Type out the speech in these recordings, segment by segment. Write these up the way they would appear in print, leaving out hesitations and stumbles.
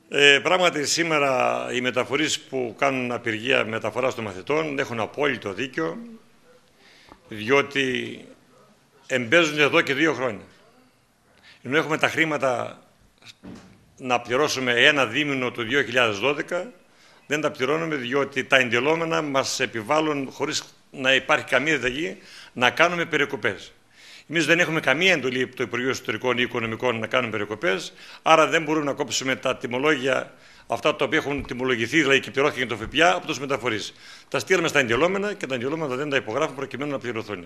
Πράγματι σήμερα οι μεταφορείς που κάνουν απεργία μεταφοράς των μαθητών έχουν απόλυτο δίκιο, διότι εμπέζουν εδώ και 2 χρόνια. Ενώ έχουμε τα χρήματα να πληρώσουμε ένα δίμηνο του 2012, δεν τα πληρώνουμε διότι τα εντελόμενα μας επιβάλλουν, χωρίς να υπάρχει καμία διαταγή, να κάνουμε περικοπές. Εμείς δεν έχουμε καμία εντολή από το Υπουργείο Εσωτερικών ή Οικονομικών να κάνουμε περικοπές, άρα δεν μπορούμε να κόψουμε τα τιμολόγια, αυτά τα οποία έχουν τιμολογηθεί, δηλαδή και πληρώθηκε το ΦΠΑ από τους μεταφορείς. Τα στείλαμε στα εντελόμενα και τα εντελόμενα δεν τα υπογράφουν προκειμένου να πληρωθούν.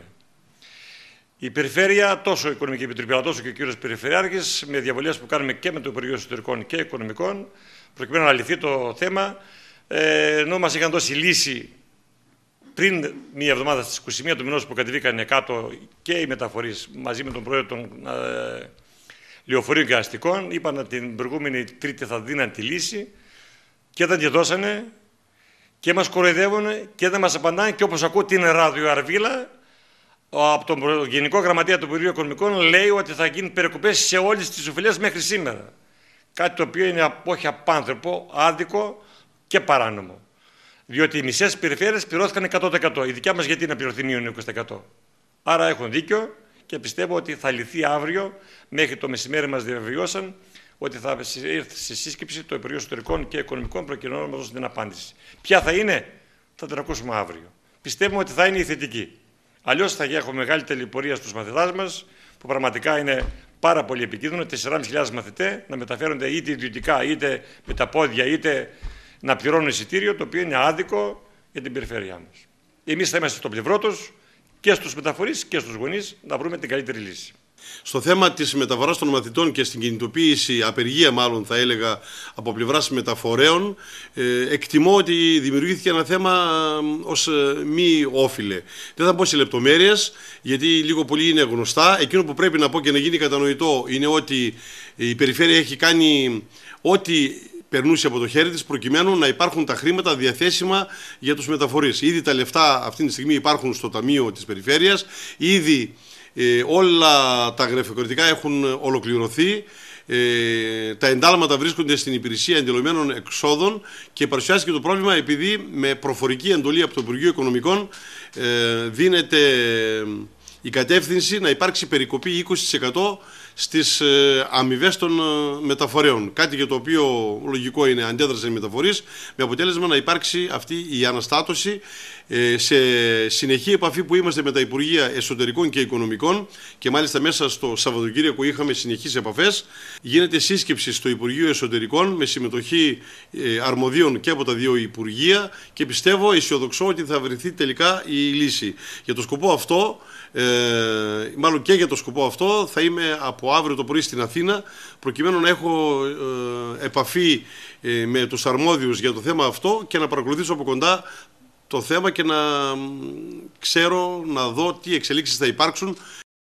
Η Περιφέρεια, τόσο η Οικονομική Επιτροπή, αλλά τόσο και ο κύριος Περιφερειάρχης, με διαβουλεύσεις που κάνουμε και με το Υπουργείο Εσωτερικών και Οικονομικών, προκειμένου να λυθεί το θέμα, ενώ μας είχαν δώσει λύση πριν μία εβδομάδα στις 21 του μηνός που κατεβήκαν κάτω και οι μεταφορείς μαζί με τον πρόεδρο των λεωφορείων και αστικών, είπαν ότι την προηγούμενη Τρίτη θα δίναν τη λύση και δεν τη δώσανε και μας κοροϊδεύουν και δεν μας απαντάνε, και όπως ακούω την ραδιοαρβίλα από τον Γενικό Γραμματέα του Υπουργείου Οικονομικών λέει ότι θα γίνουν περικοπές σε όλες τις οφειλές μέχρι σήμερα. Κάτι το οποίο είναι όχι απάνθρωπο, άδικο και παράνομο. Διότι οι μισές περιφέρειες πληρώθηκαν 100%. Η δικιά μας γιατί να πληρωθεί μείον 20%. Άρα έχουν δίκιο και πιστεύω ότι θα λυθεί αύριο. Μέχρι το μεσημέρι μας διαβεβαιώσαν ότι θα έρθει σε σύσκεψη το Υπουργείο Εσωτερικών και Οικονομικών προκειμένου να μας δώσουν την απάντηση. Ποια θα είναι, θα την ακούσουμε αύριο. Πιστεύουμε ότι θα είναι η θετική. Αλλιώς θα έχουμε μεγάλη τελειπωρία στους μαθητάς μας, που πραγματικά είναι πάρα πολύ επικίνδυνο. 4.500 μαθητές να μεταφέρονται είτε ιδιωτικά, είτε με τα πόδια, είτε να πληρώνουν εισιτήριο, το οποίο είναι άδικο για την περιφέρειά μας. Εμείς θα είμαστε στο πλευρό τους και στους μεταφορείς και στους γονείς να βρούμε την καλύτερη λύση. Στο θέμα της μεταφοράς των μαθητών και στην κινητοποίηση, απεργία μάλλον θα έλεγα, από πλευράς μεταφορέων, εκτιμώ ότι δημιουργήθηκε ένα θέμα ως μη όφιλε. Δεν θα πω σε λεπτομέρειες, γιατί λίγο πολύ είναι γνωστά. Εκείνο που πρέπει να πω και να γίνει κατανοητό είναι ότι η Περιφέρεια έχει κάνει ό,τι περνούσε από το χέρι της προκειμένου να υπάρχουν τα χρήματα διαθέσιμα για τους μεταφορείς. Ήδη τα λεφτά αυτή τη στιγμή υπάρχουν στο Ταμείο της Περιφέρειας, ήδη όλα τα γραφειοκρατικά έχουν ολοκληρωθεί, τα εντάλματα βρίσκονται στην υπηρεσία εντελωμένων εξόδων και παρουσιάστηκε το πρόβλημα επειδή με προφορική εντολή από το Υπουργείο Οικονομικών δίνεται η κατεύθυνση να υπάρξει περικοπή 20% στις αμοιβές των μεταφορέων. Κάτι για το οποίο λογικό είναι, αντέδρασαν οι μεταφορείς, με αποτέλεσμα να υπάρξει αυτή η αναστάτωση. Σε συνεχή επαφή που είμαστε με τα Υπουργεία Εσωτερικών και Οικονομικών και μάλιστα μέσα στο Σαββατοκύριακο είχαμε συνεχείς επαφές, γίνεται σύσκεψη στο Υπουργείο Εσωτερικών με συμμετοχή αρμοδίων και από τα δύο Υπουργεία και πιστεύω, αισιοδοξώ ότι θα βρεθεί τελικά η λύση. Για το σκοπό αυτό, μάλλον και για το σκοπό αυτό, θα είμαι από αύριο το πρωί στην Αθήνα προκειμένου να έχω επαφή με τους αρμόδιους για το θέμα αυτό και να παρακολουθήσω από κοντά το θέμα και να ξέρω, να δω τι εξελίξεις θα υπάρξουν